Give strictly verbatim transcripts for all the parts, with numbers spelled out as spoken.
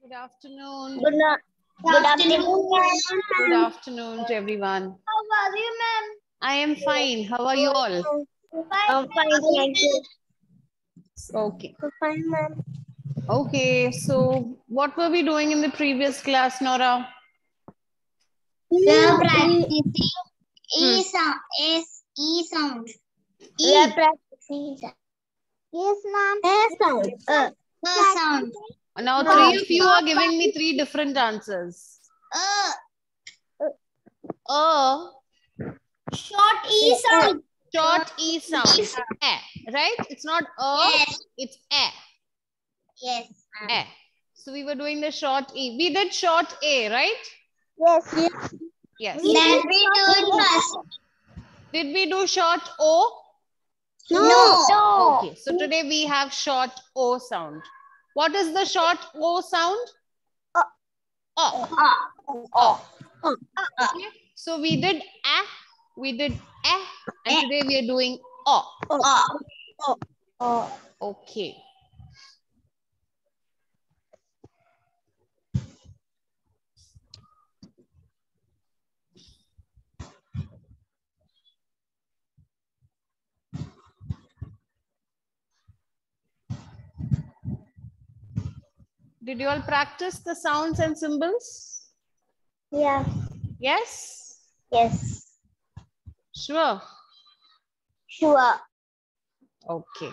Good afternoon. Good, no good afternoon, ma'am. Good afternoon to everyone. How are you, ma'am? I am fine. How are you all? I'm fine, thank you. Okay. I'm fine, ma'am. Okay. So, what were we doing in the previous class, Nora? We are practicing Hmm. E sound. S E sound. We are practicing. Yes, ma'am. A sound. Uh, A sound. Now, No. three of you are giving me three different answers. Uh, A, short E sound. short E sound. A, right? It's not A, Yes. it's A. Yes. A. So, we were doing the short E. We did short A, right? Yes. Yes. Yes. That we do first. Did we do short O? No. No. Okay, so today we have short O sound. What is the short O sound? O. O. O. Okay. So we did A, we did A, and today we are doing O. O. O. O. Okay. Did you all practice the sounds and symbols? Yeah. Yes? Yes. Sure. Sure. Okay.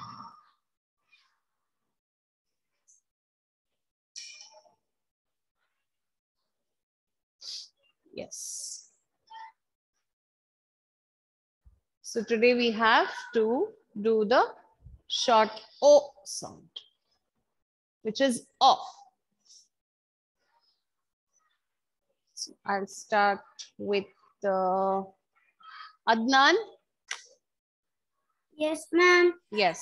Yes. So today we have to do the short O sound, which is O. So I'll start with the Adnan. Yes, ma'am. Yes.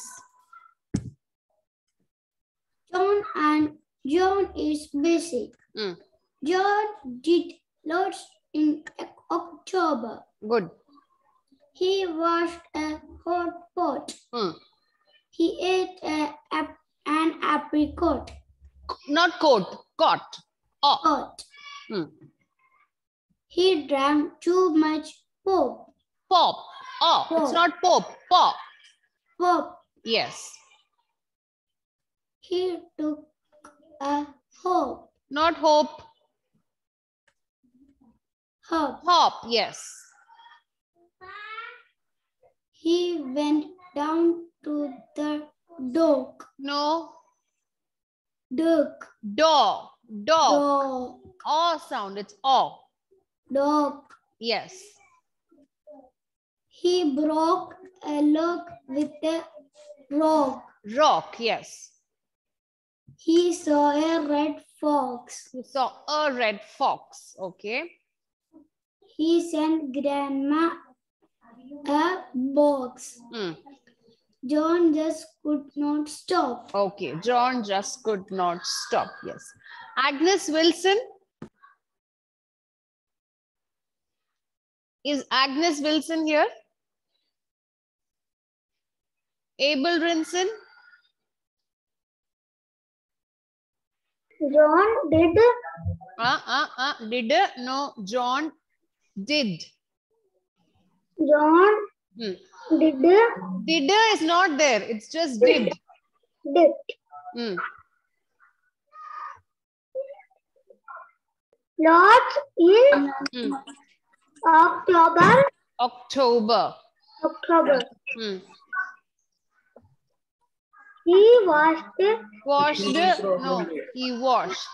John and John is busy. Mm. John did lots in October. Good. He washed a hot pot. Mm. He ate a, ap- an apricot. Not coat, cot. O. Pot. Mm. He drank too much pop. Pop. O. It's Pop. not pop. Pop. Pop. Yes. He took a hop. Not hope. Hop. Hop. Yes. He went down to the dock. No. Duck. Dog. Dog. Dog. O sound. It's O. Dog. Yes. He broke a log with a rock. Rock. Yes. He saw a red fox. You saw a red fox. Okay. He sent grandma a box. Mm. John just could not stop. Okay. John just could not stop. Yes. Agnes Wilson. Is Agnes Wilson here? Abel Rinson? John did. Uh, uh, uh, did? No, John did. John Hmm. did. Did is not there. It's just did. Did. Hmm. Lots in Hmm. October. October. October. Hmm. He washed. Washed? No, he washed.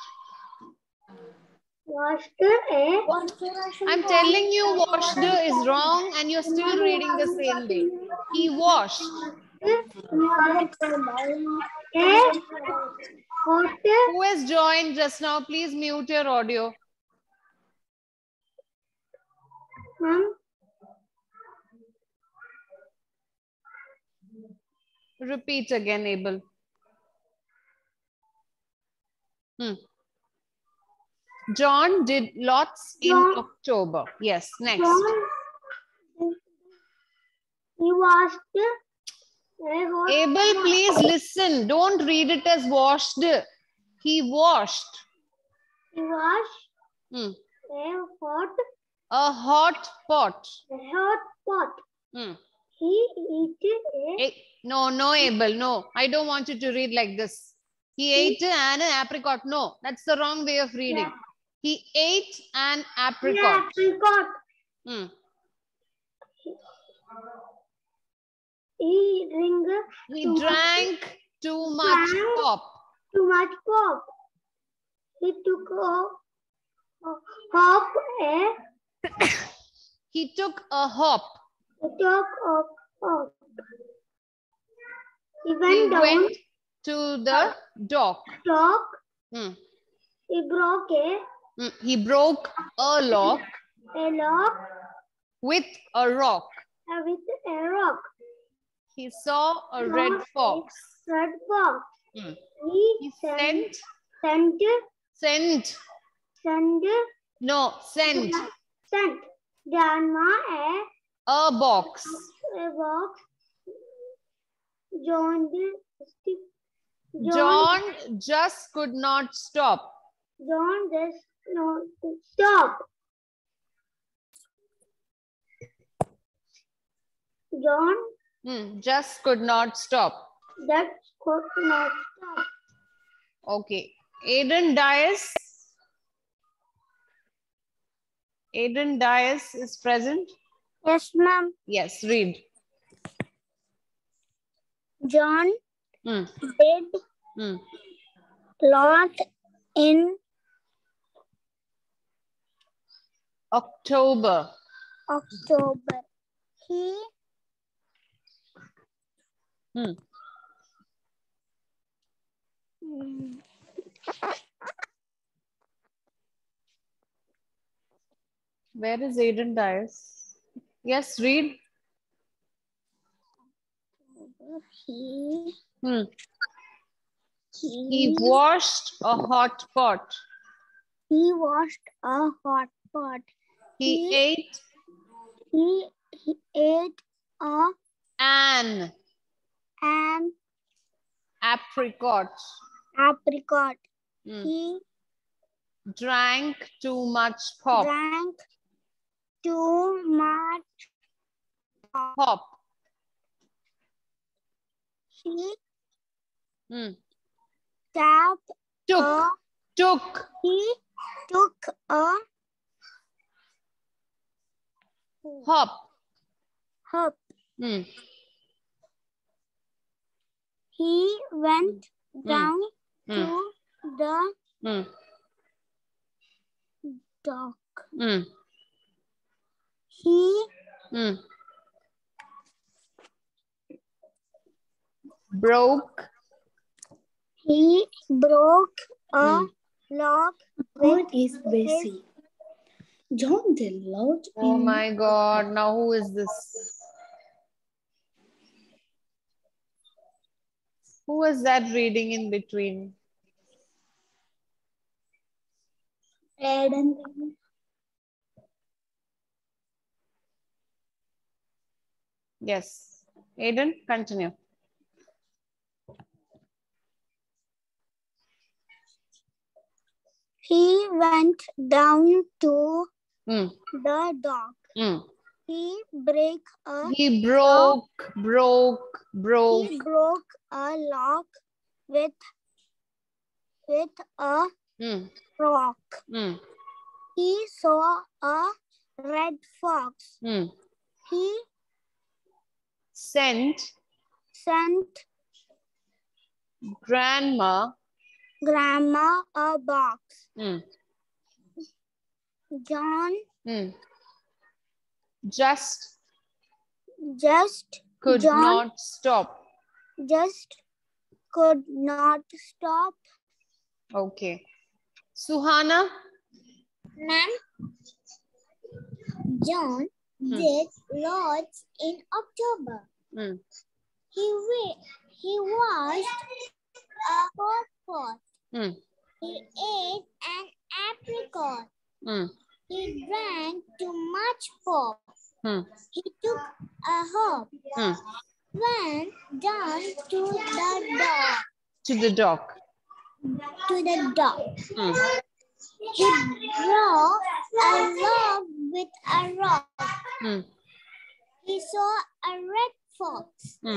Washed a. I'm telling you, washed is wrong and you're still reading the same day. He washed. A. Hot. Who has joined just now? Please mute your audio. Hmm. Repeat again, Abel. Hmm. John did lots in John- October. Yes, next. John, he washed a hot. Abel, please listen. Don't read it as washed. He washed. He washed Hmm. a hot, A hot pot. a hot pot. Hmm. He ate a Eh, no, no, Abel. No, I don't want you to read like this. He ate an apricot. No, that's the wrong way of reading. Yeah. He ate an apricot. yeah, apricot. Hmm. He drink He too drank much, too much drank pop. too much pop. He took a, a hop a He took a hop. he took a hop. He He went down went to the dock. dock. Hmm. He broke a, Hmm. He broke a lock a lock with a rock. uh, with a rock. He saw a Saw red a fox. Red fox. Hmm. He, He sent, sent, sent, sent, sent, no, sent sent grandma a, a box. a box. John, John, John just could not stop. John just no stop. John Hmm. Just could not stop. that could not stop. Okay. Aiden Dias. Aiden Dias is present. Yes, ma'am. Yes, read. John Hmm. did Hmm. lot in October. October. He Hmm. mm, Where is Aiden Dias? Yes, read. he Hmm. he He washed a hot pot. he washed a hot pot. He He ate he, he ate a an an apricot. apricot. Hmm. He Drank too much pop. drank too much. Pop. He Hmm. tapped Took. a Took. he took a Hop. hop. Hmm. He went Hmm. down Hmm. to the Hmm. dock. Hmm. He Hmm. Broke. he broke a Hmm. log What with is Bessie? John did lot Oh in my God. Now who is this? Who is that reading in between? Aiden. Yes. Aiden, continue. he went down to Hmm. the dock. Hmm. He break a He broke, broke, broke. he broke a log with with a Hmm. rock. Hmm. He saw a red fox. Hmm. He Sent sent grandma. grandma a box. Hmm. John Hmm. Just just could John not stop. just could not stop. Okay. Suhana. Ma'am, John Hmm. did lots in October. Hmm. He wa- he washed a hot pot. Hmm. He ate an apricot. Hmm. He drank too much pop. Hmm. He took a hop. Hmm. Went down to the dock. To the dock. to the dog. Hmm. He drew a log with a rock. Hmm. He saw a red fox. Hmm.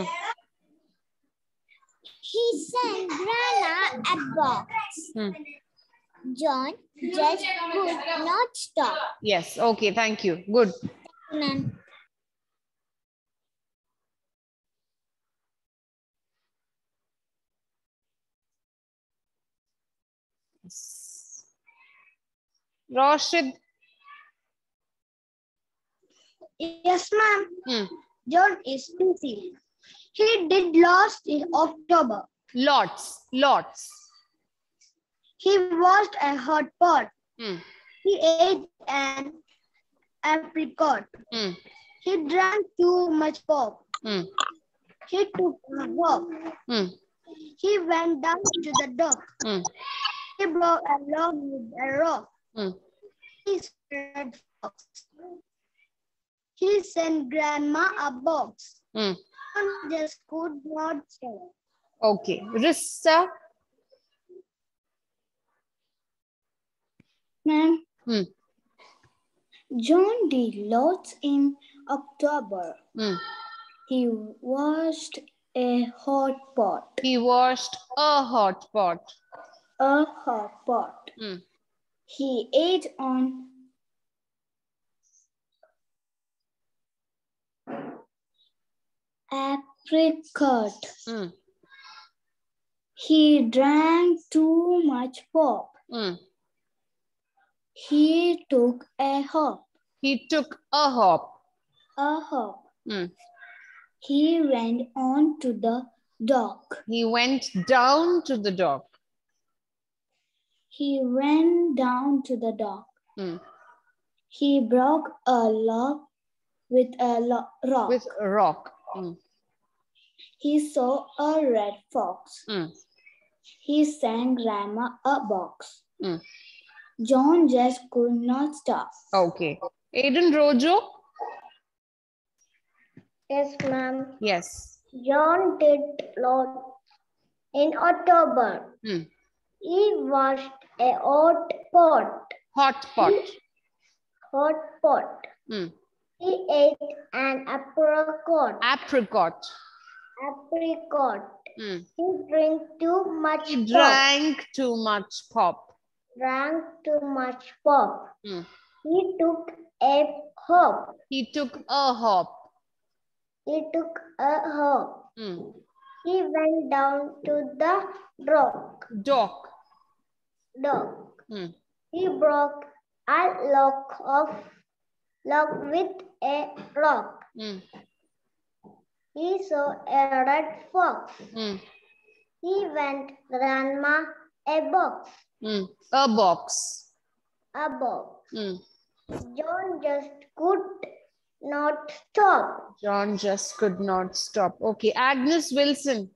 He sent Grandma a box. Hmm. John just could not stop. Yes. Okay. Thank you. Good. Ma'am. Rashid. Yes, ma'am. Hmm. John is busy. He did lost in October. Lots. Lots. He washed a hot pot. Hmm. He ate an apricot. Hmm. He drank too much pop. Hmm. He took a walk. Hmm. He went down to the dock. Hmm. He broke a log with a rock. Hmm. He spread fox. He sent Grandma a box. Hmm. John just could not stop. Okay. Rissa. Ma'am, Hmm. John did lots in October. Hmm. He washed a hot pot. He washed a hot pot. A hot pot. Hmm. He ate on apricot. Hmm. He drank too much pop. Hmm. He took a hop. He took a hop. A hop. Hmm. He went on to the dock. He went down to the dock. He went down to the dock. Hmm. He broke a log with a lo- rock. With a rock. Hmm. He saw a red fox. Hmm. He sent Grandma a box. Hmm. John just could not stop. Okay. Aiden Rojo? Yes, ma'am. Yes. John did lot in October. Hmm. He washed a hot pot. Hot pot. Hot pot. Hmm. He ate an apricot. Apricot. Apricot. Hmm. He drank too much He pop. drank too much pop. Drank too much pop. Hmm. He took a hop. He took a hop. He took a hop. Hmm. He went down to the dock. Dock. Dock. Hmm. He broke a log of log with a rock. Hmm. He saw a red fox. Hmm. He went Grandma a box. Hmm. A box. A box. Hmm. John just could not stop. John just could not stop. Okay. Agnes Wilson.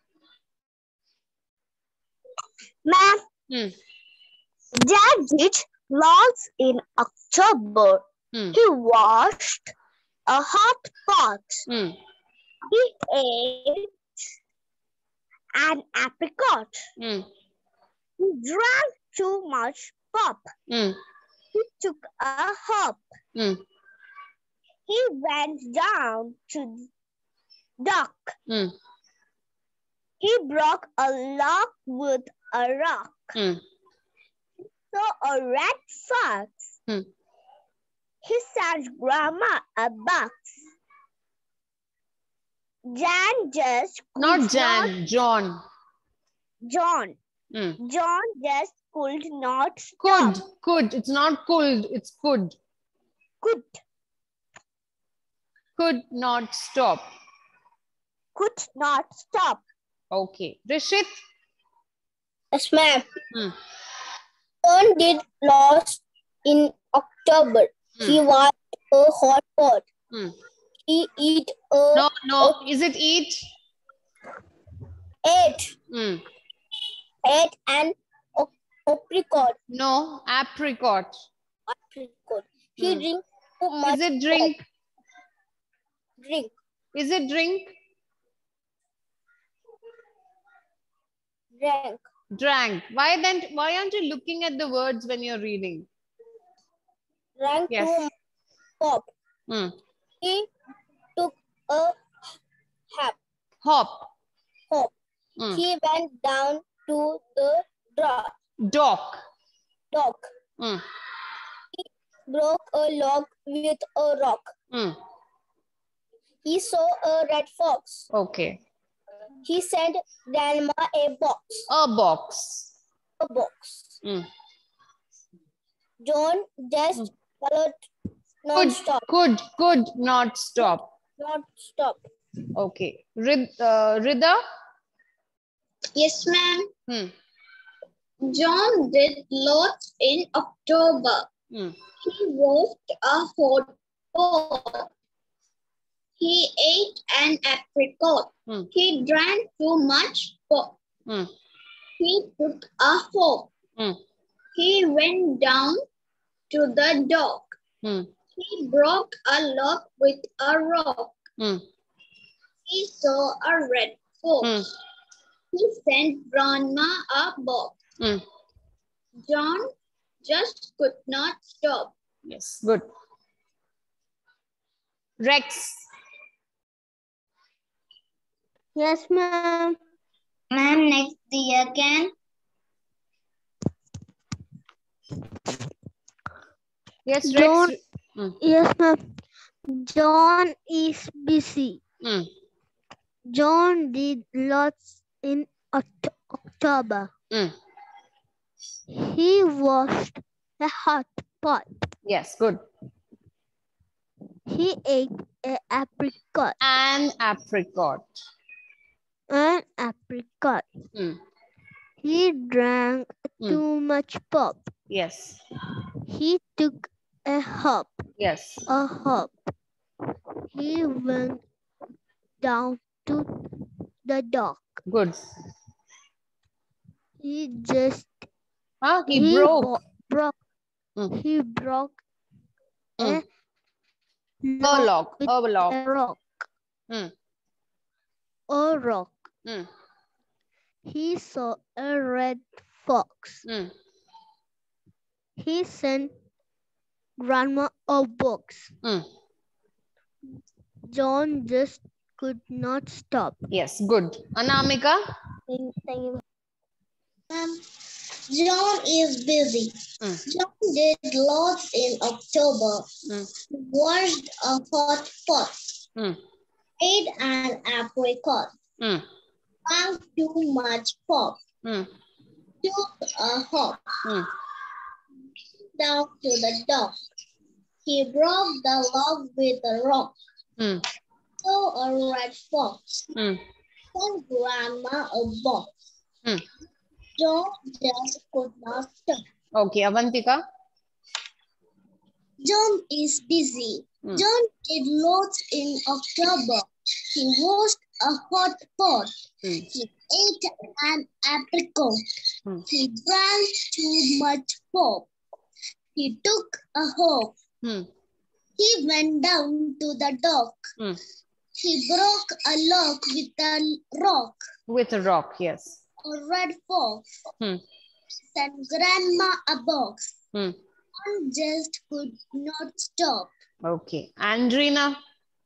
Ma'am, Hmm. Jack did lots in October. Hmm. He washed a hot pot. Hmm. He ate an apricot. Hmm. He drank too much pop. Hmm. He took a hop. Hmm. He went down to the dock. Hmm. He broke a log with a rock. Hmm. Saw a red fox. Hmm. He sent Grandma a box. Jan just could Not Jan. John. Not, John. Hmm. John just could not stop. Could. Could. It's not could. It's could. Could. Could not stop. Could not stop. Okay. Rishit. Yes, ma'am. Hmm. John did lost in October. Hmm. He washed a hot pot. Hmm. He eat a No, no. Is it eat? ate Hmm. ate an apricot. No. Apricot. Apricot. He Hmm. drink too much. Is it drink? Drink. Is it drink? Drank. Drank. Why then? Why aren't you looking at the words when you're reading? Drank Yes. too much. Hmm. He took a hop. Hop. hop. Hmm. He went down to the dock. Dock. dock. Hmm. He broke a log with a rock. Hmm. He saw a red fox. Okay. He sent grandma a box. A box. A box. Hmm. John just Hmm. followed, not Could, stop. could, could not stop. Not stop. Okay. Rid, uh, Rida? Yes, ma'am. Hmm. John did lots in October. Hmm. He washed a hot pot. He ate an apricot. Hmm. He drank too much pop. Hmm. He took a hop. Hmm. He went down to the dock. Hmm. He broke a log with a rock. Hmm. He saw a red fox. Hmm. He sent grandma a box. Hmm. John just could not stop. Yes, good. Rex. Yes, ma'am. Ma'am, next year can. Yes, John. Rex. Hmm. Yes, ma'am. John is busy. Hmm. John did lots in Oct- October. Hmm. He washed a hot pot. Yes, good. He ate an apricot. An apricot. An apricot. Hmm. He drank Hmm. too much pop. Yes. He took a hop. Yes. A hop. He went down to the dock. Good. He just Huh? He, broke. bo- broke. Hmm. He broke Hmm. a A log. with A log. a rock. Hmm. A rock. Hmm. He saw a red fox. Hmm. He sent grandma a box. Hmm. John just could not stop. Yes, good. Anamika? Thank you. Um, John is busy. Hmm. John did lots in October. Hmm. He washed a hot pot. Hmm. Ate an apricot. Hmm. Drank too much pop. Hmm. Took a hop. Hmm. Down to the dock. He broke the log with a rock. Hmm. Saw a red fox. Hmm. Sent grandma a box. Hmm. John just could not stop. Okay, Avantika? John is busy. Hmm. John did lots in October. He washed a hot pot. Hmm. He ate an apricot. Hmm. He drank too much pop. He took a hop. Hmm. He went down to the dock. Hmm. He broke a log with a rock. With a rock, yes. A red fox. Hmm. Sent grandma a box. Hmm. John just could not stop. Okay. Andrina?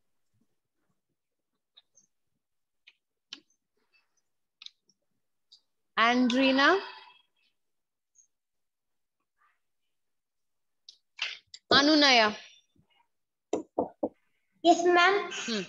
Andrina? Anunaya? Yes, ma'am. Hmm.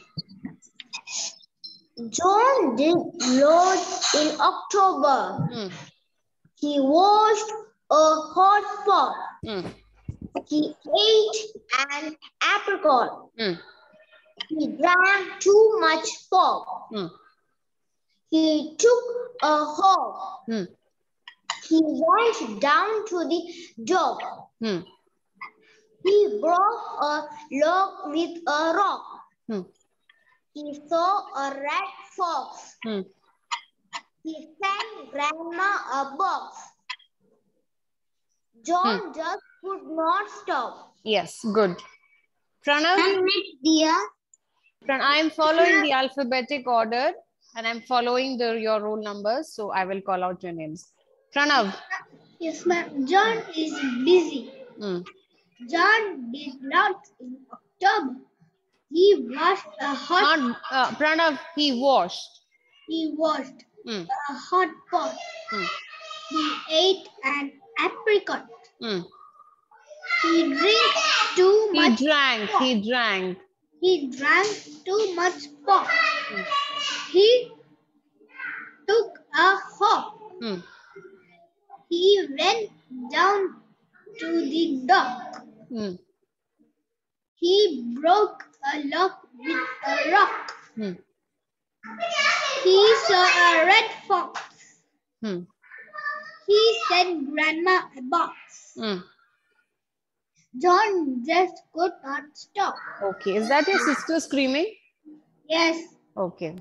John did loads in October. Hmm. He washed a hot pot. Hmm. He ate an apricot. Hmm. He drank too much pop. Hmm. He took a hop. Hmm. He went down to the dock. Hmm. He broke a log with a rock. Hmm. He saw a red fox. Hmm. He sent grandma a box. John Hmm. just could not stop. Yes, good. Pranav? And next, dear. Pran- I am following the alphabetic order and I'm following the your roll numbers, so I will call out your names. Pranav. Yes, ma'am. John is busy. Hmm. John did not in October. He washed a hot. Not uh, Pranav. He washed. He washed Hmm. a hot pot. Hmm. He ate an apricot. Hmm. He drank too He much. drank. pop. He drank. He drank too much pop. Hmm. He took a hop. Hmm. He went down to the dock. Hmm. He broke a lock with a rock. Hmm. He saw a red fox. Hmm. He sent grandma a box. Hmm. John just could not stop. Okay. Is that your sister screaming? Yes. Okay.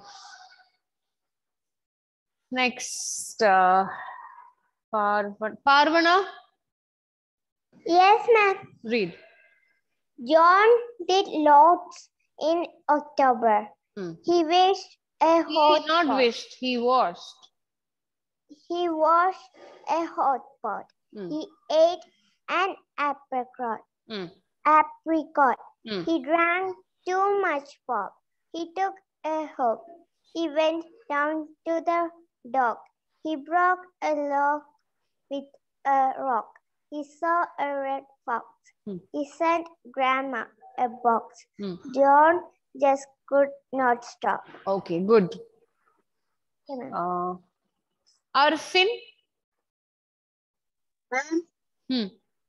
Next, uh, Parvan Parvana, Yes, ma'am. read. John did lots in October. Hmm. He wished a He hot not pot. wished, he washed. He washed a hot pot. Hmm. He ate an apricot. Hmm. Apricot. Hmm. He drank too much pop. He took a hook. He went down to the dock. He broke a log with a rock. He saw a red fox. Hmm. He sent grandma a box. Hmm. John just could not stop. Okay, good. Okay, Uh, Arfin. Ma'am, Hmm.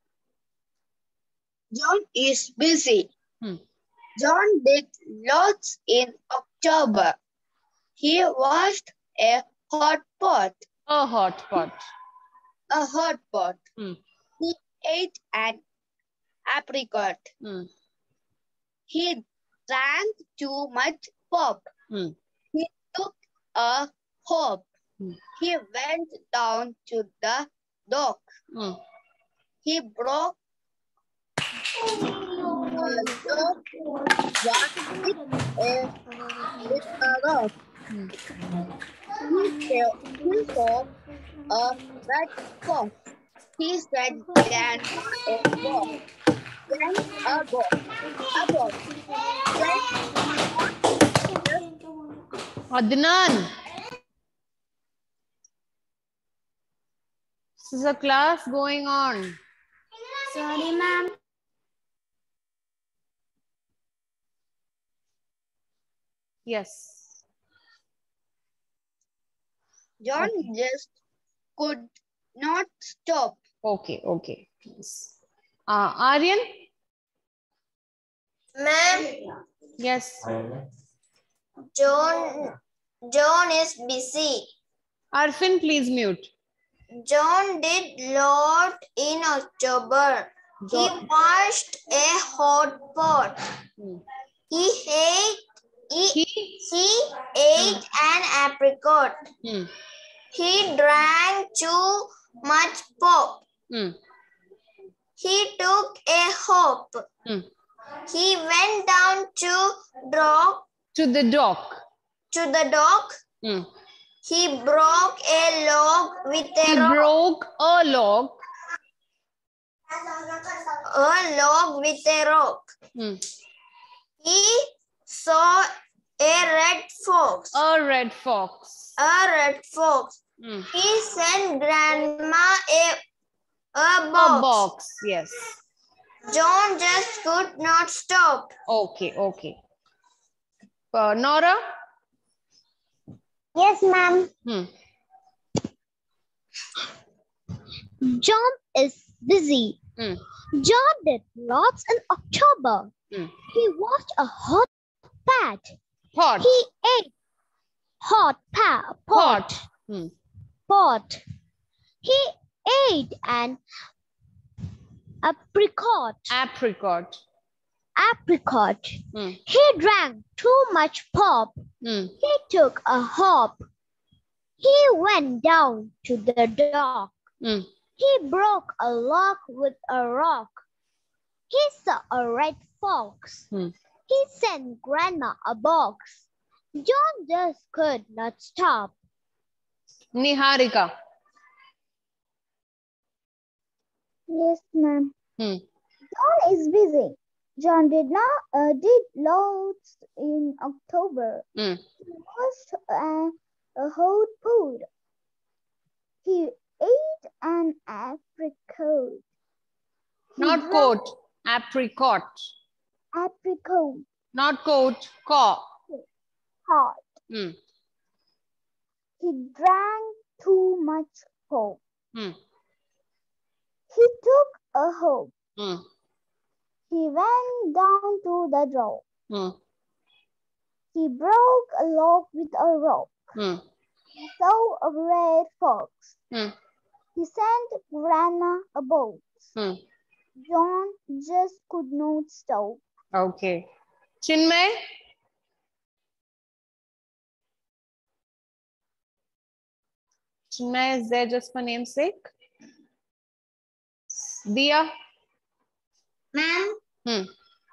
John is busy. Hmm. John did lots in October. He washed a hot pot. A hot pot. A hot pot. Hmm. He ate an apricot. Hmm. He drank too much pop. Hmm. He took a hop. Hmm. He went down to the dock. Hmm. He broke a log with a, with a rock. Hmm. He saw, he saw a red fox. He said, Grandma a box. Then a box. A box. Then Adnan. This is a class going on. Sorry, ma'am. Yes. John Okay. just could not stop. Okay, okay. Yes. Uh, Aryan? Ma'am, Yes. John, John is busy. Arfin, please mute. John did lot in October. He John- washed a hot pot. Hmm. He ate, he, He? he ate an apricot. Hmm. He drank too much pop. Hmm. He took a hop. Hmm. He went down to dock, To the dock. to the dock. Hmm. He broke a log with a He rock. broke a log. A log with a rock. Hmm. He saw a red fox. A red fox. A red fox. Hmm. He sent grandma a, a A box. box. Yes. John just could not stop. Okay, okay. Uh, Nora? Yes, ma'am. Hmm. John is busy. Hmm. John did lots in October. Hmm. He washed a hot pot. Pot. He ate hot pa- pot. Pot. Hmm. pot. He ate an apricot. Apricot. Apricot. Hmm. He drank too much pop. Hmm. He took a hop. He went down to the dock. Hmm. He broke a log with a rock. He saw a red fox. Hmm. He sent grandma a box. John just could not stop. Niharika. Yes, ma'am. Hmm. John is busy. John did not uh, did loads in October. Hmm. He washed a, a hot pot. He ate an apricot. He Not drank coat. Apricot. apricot Not coat. Caw. hot. Hmm. He drank too much coke. Hmm. He took a hop. Hmm. He went down to the dock. Hmm. He broke a log with a rock. Hmm. He saw a red fox. Hmm. He sent Grandma a boat. Hmm. John just could not stop. Okay. Chinmay? Chinmay is there just for namesake? Dia? Ma'am, Hmm.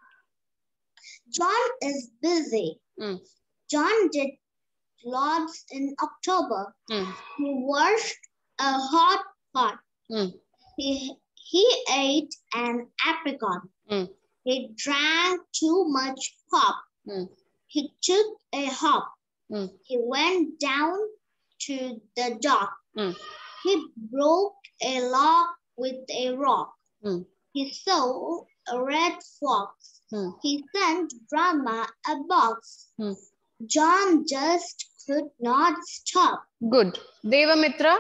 John is busy. Hmm. John did lots in October. Hmm. He washed a hot pot. Hmm. He, he ate an apricot. Hmm. He drank too much pop. Hmm. He took a hop. Hmm. He went down to the dock. Hmm. He broke a log with a rock. Hmm. He saw a red fox. Hmm. He sent Grandma a box. Hmm. John just could not stop. Good. Devamitra?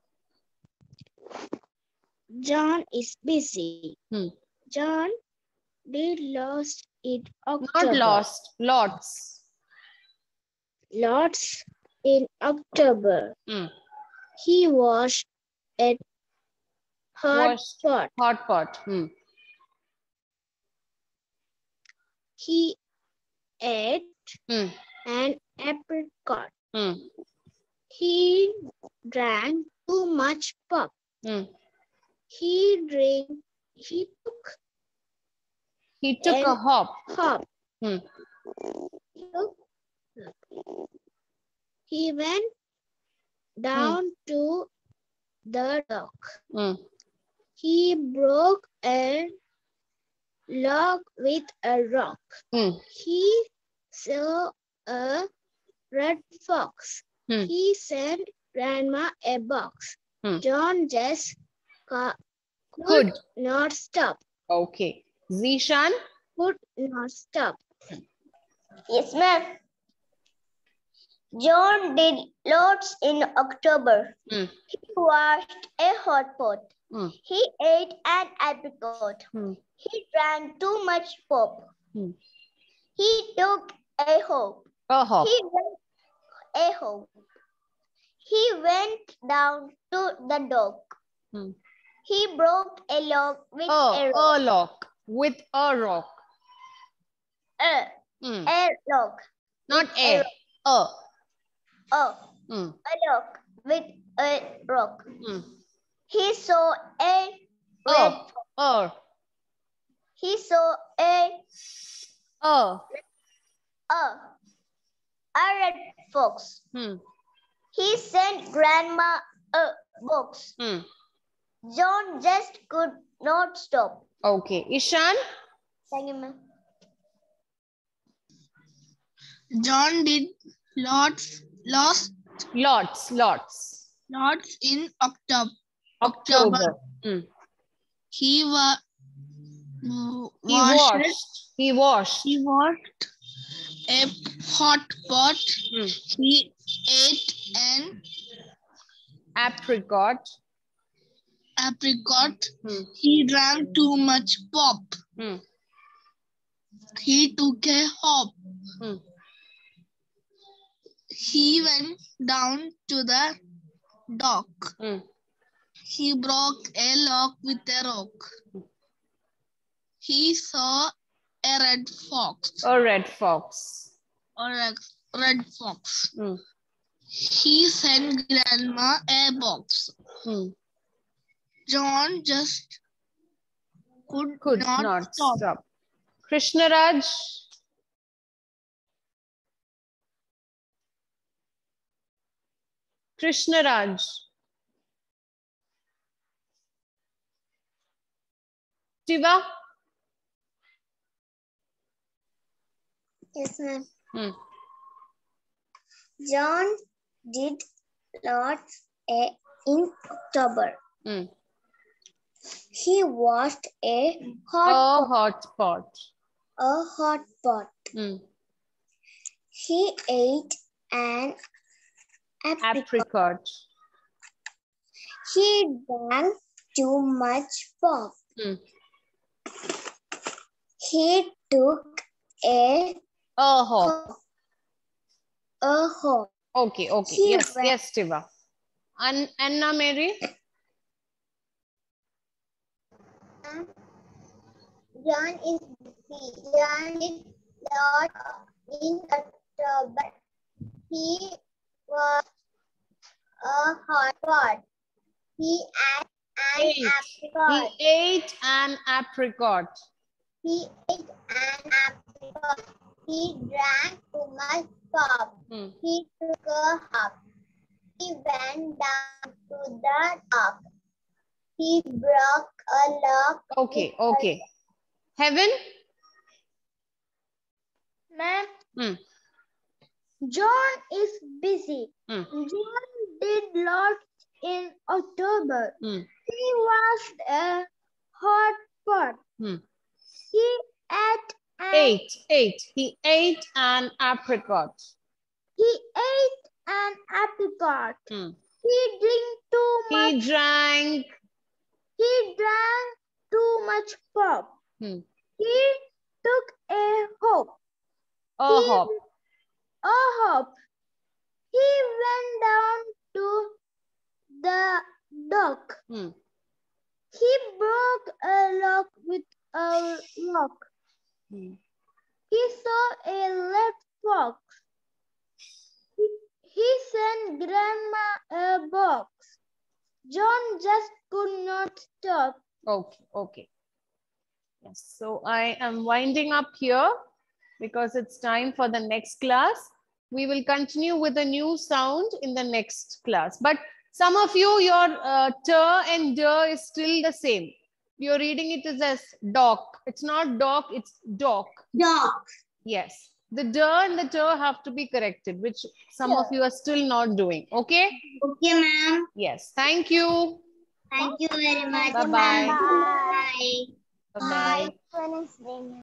John is busy. Hmm. John did lost in October. Not lost. Lots. Lots in October. Hmm. He washed a hot Washed. pot. Hot pot. Hmm. He ate Hmm. an apricot. Hmm. He drank too much pop. Hmm. He drank. He took He took a an hop. hop. Hmm. He went down to the dock. Hmm. He broke a log with a rock. Hmm. He saw a red fox. Hmm. He sent Grandma a box. Hmm. John just ca- could Could. not stop. Okay. Zishan? Could not stop. Yes, ma'am. John did lots in October. Hmm. He washed a hot pot. Hmm. He ate an apricot. Hmm. He drank too much pop. Hmm. He took a hop. A hop. He went a hop. He went down to the dock. Hmm. He broke a log with A, a rock. a lock. With a rock. A, Hmm. a log. Not with a a. A. A, Hmm. a log with a rock. Hmm. He saw a red A. A. He saw a A. a a red fox. Hmm. He sent Grandma a box. Hmm. John just could not stop. Okay. Ishan? Thank you, ma'am. John did lots, lost Lots. Lots. lots in October. October. Hmm. He was He washed. He washed. He washed a hot pot. Hmm. He ate an Apricot. apricot. Hmm. He drank too much pop. Hmm. He took a hop. Hmm. He went down to the dock. Hmm. He broke a log with a rock. He saw a red fox. A red fox. Or a red fox. Hmm. He sent Grandma a box. Hmm. John just could, Could not, not, stop. stop. Krishna Raj? Krishna Raj? Shiva? Yes, ma'am. Hmm. John did lots a, in October. Hmm. He washed a hot A pot, hot pot. a hot pot. Hmm. He ate an apricot. Apricot. He drank too much pop. Hmm. He took a A hop. hop. A hop. Okay, okay. He Yes, went- yes, Shiva. An Anna Mary? John is busy. John is lot in October. He was a hot pot. He ate an Ate. apricot. He ate an apricot. He ate an apricot. He drank too much pop. Hmm. He took a hop. He went down to the dock. He broke a log. Okay, okay. Heaven? Ma'am, Hmm. John is busy. Hmm. John did lots in October. Hmm. He washed a hot pot. Hmm. He ate an, Ate, ate. He ate an apricot. he ate an apricot. Hmm. He drank too much. He drank. He drank too much pop. Hmm. He took a hop. A He- hop. A hop. He went down to the dock. Hmm. He broke a log with a rock. Hmm. He saw a red fox. He, he sent Grandma a box. John just could not stop. Okay, okay. Yes, so I am winding up here because it's time for the next class. We will continue with a new sound in the next class. But some of you, your uh, t and d is still the same. You're reading it as dock. It's not dock, it's dock. Dock. Yes. The d and the t have to be corrected, which some of you are still not doing. Okay? Okay, ma'am. Yes. Thank you. Thank you very much. Bye-bye. Bye. Bye-bye. Wednesday.